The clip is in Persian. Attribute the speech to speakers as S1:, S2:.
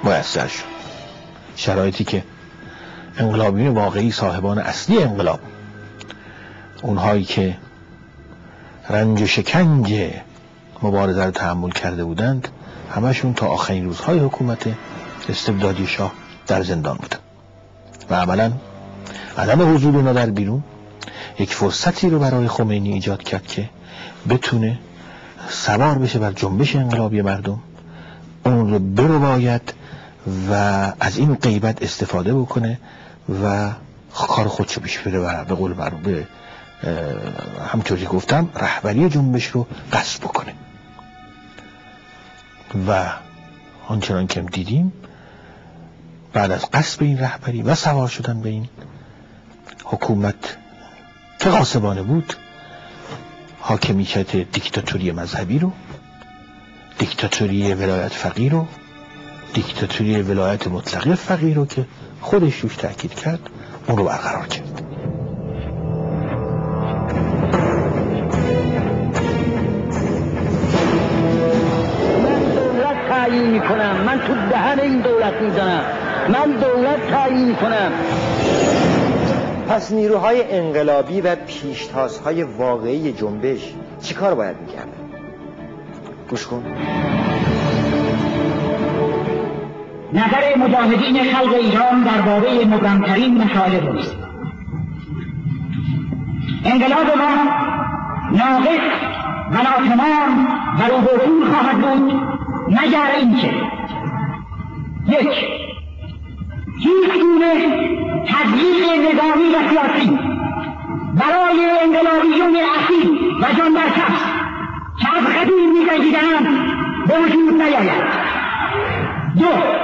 S1: میسر شد. شرایطی که انقلابیون واقعی، صاحبان اصلی انقلاب، اونهایی که رنج و شکنج مبارزه رو تحمل کرده بودند، همشون تا آخرین روزهای حکومت استبدادی شاه در زندان بودن و عملا عدم حضور اونا در بیرون یک فرصتی رو برای خمینی ایجاد کرد که بتونه سوار بشه بر جنبش انقلابی مردم، اون رو برباید و از این غیبت استفاده بکنه و کار خودشو پیش بره و به قول معروف همطوری گفتم رهبری جنبش رو غصب بکنه. و آنچنان که دیدیم بعد از غصب این رهبری و سوار شدن به این حکومت که غاصبانه بود، حاکمیت دیکتاتوری مذهبی رو، دیکتاتوری ولایت فقیه رو، دیکتاتوری ولایت مطلقه فقیه رو که خودش روش تأکید کرد، اون رو برقرار کرد.
S2: تعیین میکنم، من تو دهن این دولت میزنم، من دولت تعیین میکنم.
S3: پس نیروهای انقلابی و پیشتازهای واقعی جنبش چی کار باید میکردن؟ گوش کن.
S4: نظر مجاهدین خلق ایران درباره مبرمترین مسائل روست. انقلاب ما ناقص و ناتمام و روبرفول خواهد بود مگر اینکه یک، هیچ گونه تضییق نظامی و سیاسی برای انقلابیون اصیل و جان در کف که از قدیم می‌جنگیدند به وجود نیاید. دو،